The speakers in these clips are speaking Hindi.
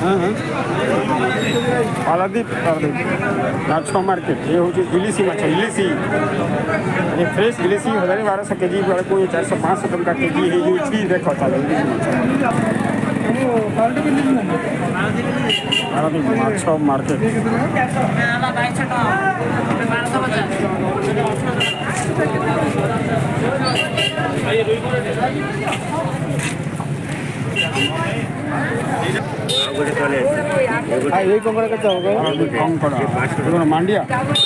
पारादीप माछ मार्केट ये हूँ इलिशी माछ इलिशी ये फ्रेश इलिशी 1200 केजी बेले को 400-500 टंका केजी है देख चलो पारादीप माछ मार्केट ये कंकड़ा कैसे होगा कंकड़ा मांडिया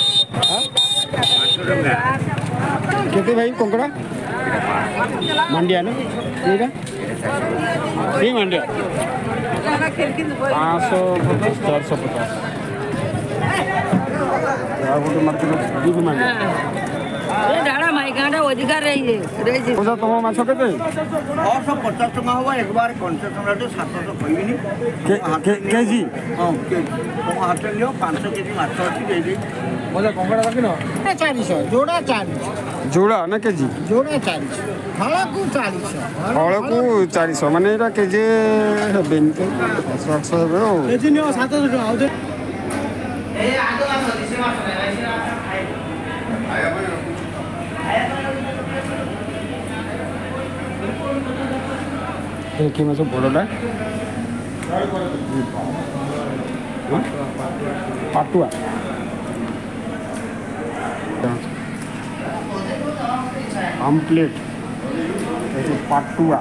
केते भाई कंकड़ा मांडिया ना ये मांडिया 550-450 मार्केट मांडिया अधिकार तुम माछ के 250 टका हम एक बार कंसेसन 700 कहबी केजी हाँ हाथ लियो 500 केजी माछ अच्छी मजा कंकड़ा रखी 400 जोड़ा 400 जोड़ा ना केजी जोड़ा 400 फल को 400 माने एटा केजी हेबेन 700 हेबे ओ केजी नियो 700 टका आउ ए आगो माछ दिसे माछ कि माछ बड़टा पाटुआ आमप्लेट पाटुआ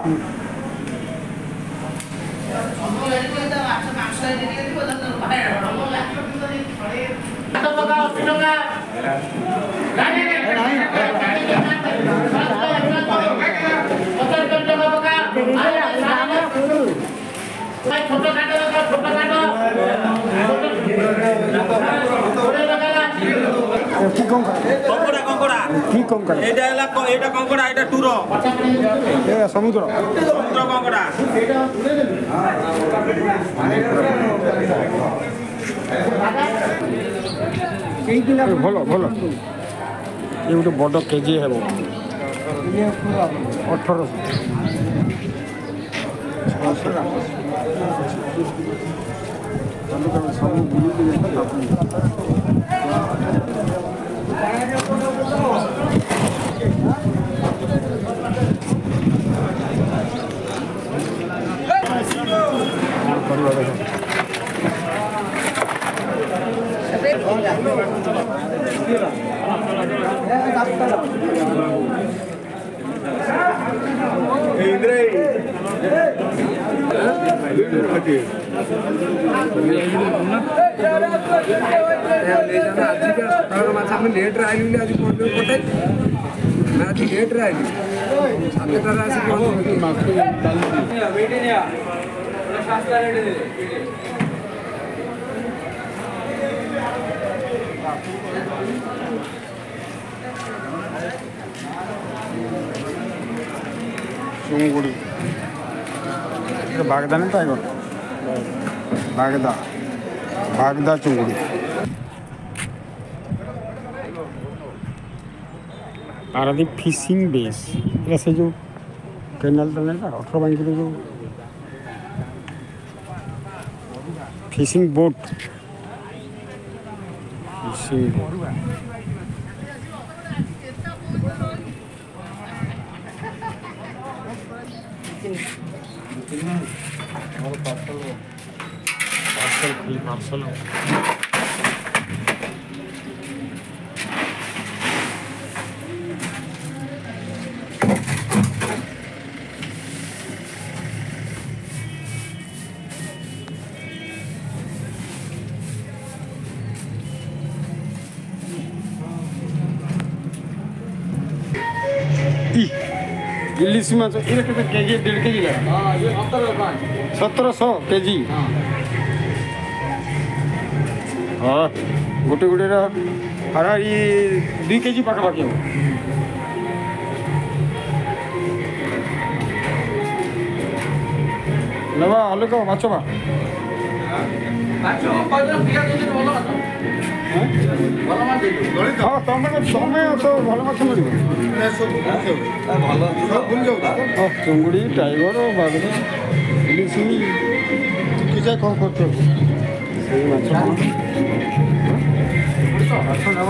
समुद्र कंकड़ा भल भल ये गोटे बड़ केजी हे 1800 सब लेट आइली आज पटे आज लेट आइली 7 चुंगुड़ी बागदा नहीं टाइगर बागदा चुंगुड़ी पारादीप फिशिंग बेस ऐसे जो कैनाल टनल 18 बांकी जो फिशिंग बोट पार्सल इलिशी माछ ये केजी 1.5 केजी का हां ये 1700 केजी हाँ गोटे गोटे हरा ये 2 केजी पाखापाखि हो नवा अलग माछ हाँ तुम तो भल माछ मिल चुंगुड़ी टाइगर बागदा इलिशी जा कौन करते हो सही माछ माछ नब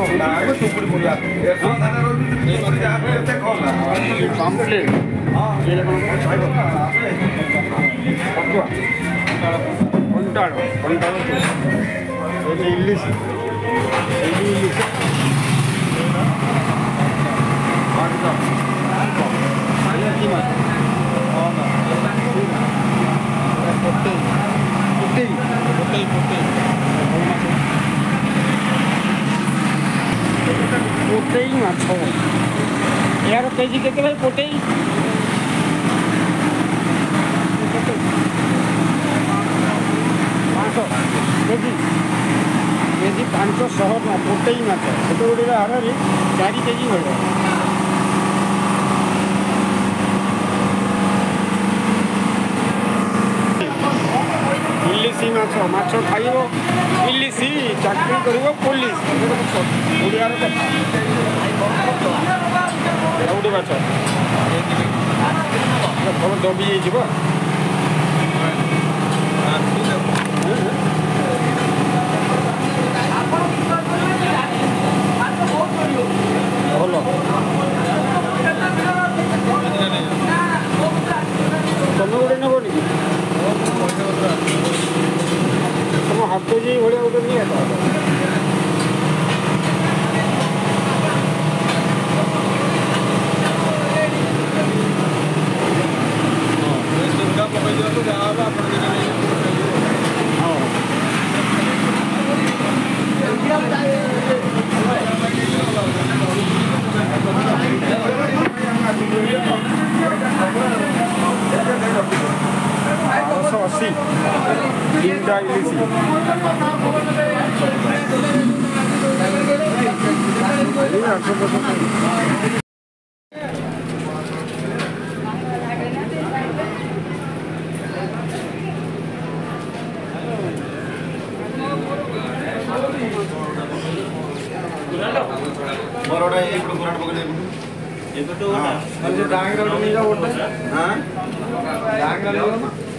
पाम्पलेट कंटाळ इल्लिसी पोटेई माछ यार केजी केते भाई पोटेई केजी केजी 500 ना पोटेई माछ गोटे गोटे हारे 4 केजी हो इल्लिसी माछ माछ खाइब इल्लिसी चाकरी कर पुलिस ओडिया गोटे माछ भल दबी जाइए भल तुम गोटे नबनी तुम हाथ जी भाया गोटे नहीं Linda Ilisi बरोड़ा एक पुराण पकड़े ये तो होता है डांग रोड नहीं का होता है हां डांग रोड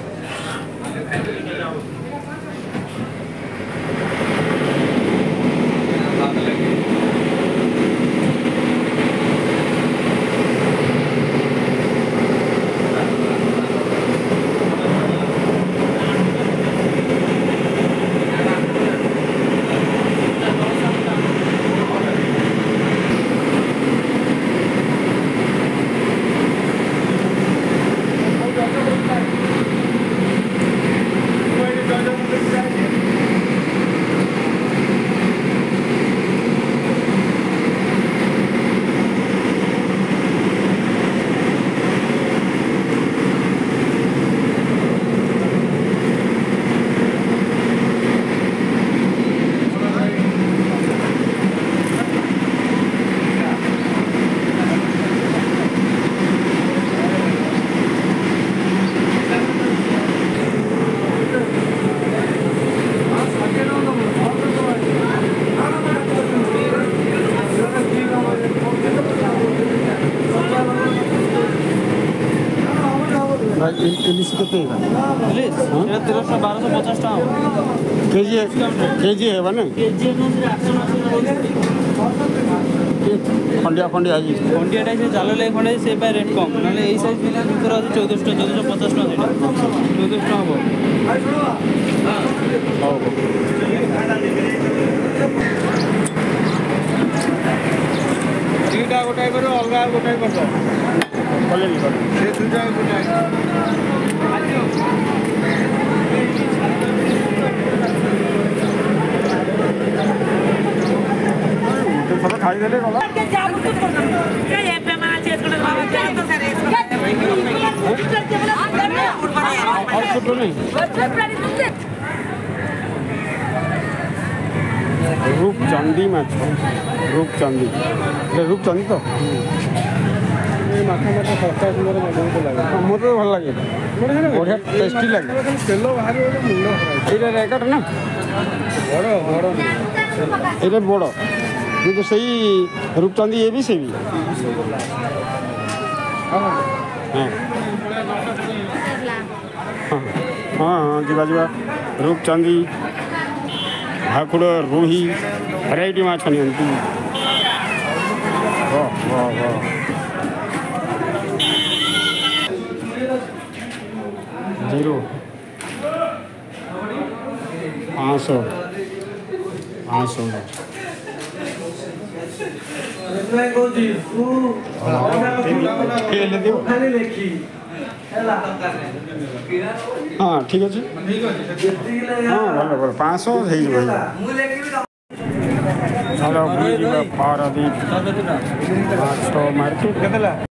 इलिसी कितने का 1300-1250 केजी है ना खंडिया खंडिया खंडिया जाल लगे खंडे से रेट कम ना यही साइज भितर अच्छे 1450 हम गोटाए कर अलग गोटाए थोड़ा खाई देले गला और छोटो नहीं रूपचंदी माछ रूपचंदी रूपचंदी तो माथा माथा सस्ता सुंदर बहुत लगे मत तो भल लगे बढ़िया टेस्टी लगे तेल बाहर मुंड ये रेकट ना बड़ बड़ ये बड़ किंतु सही रूपचंदी ये भी से भी हाँ हाँ हाँ हाँ ଯିବା ଯିବା रूपचंदी भाकुड़ रोही भेराइटी माछ नियंती वाह वाह वाह 0 500 हाँ ठीक अच्छे हाँ भल भल 500 चलो पारादीप मार्केट